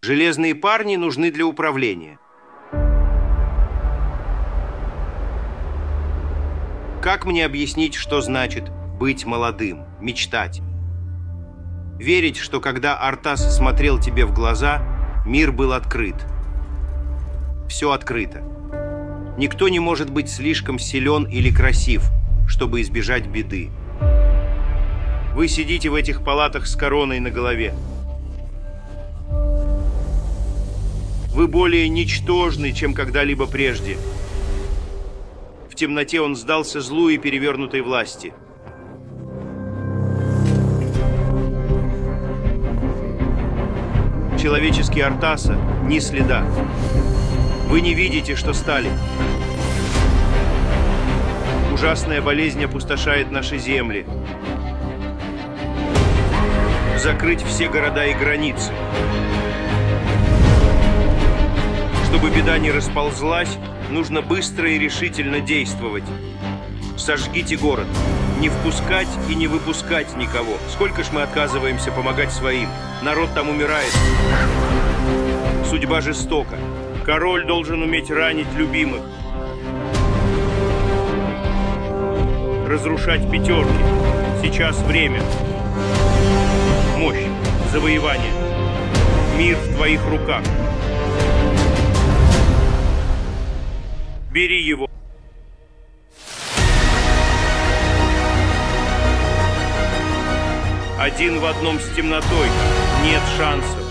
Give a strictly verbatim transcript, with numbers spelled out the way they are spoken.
Железные парни нужны для управления. Как мне объяснить, что значит быть молодым, мечтать? Верить, что когда Артас смотрел тебе в глаза, мир был открыт. Все открыто. Никто не может быть слишком силен или красив, чтобы избежать беды. Вы сидите в этих палатах с короной на голове. Вы более ничтожны, чем когда-либо прежде. В темноте он сдался злу и перевернутой власти. Человеческий Артаса ни следа. Вы не видите, что стали. Ужасная болезнь опустошает наши земли. Закрыть все города и границы. Чтобы беда не расползлась, нужно быстро и решительно действовать. Сожгите город. Не впускать и не выпускать никого. Сколько ж мы отказываемся помогать своим? Народ там умирает. Судьба жестока. Король должен уметь ранить любимых. Разрушать пятерки. Сейчас время. Мощь. Завоевание. Мир в твоих руках. Бери его. Один в одном с темнотой. Нет шансов.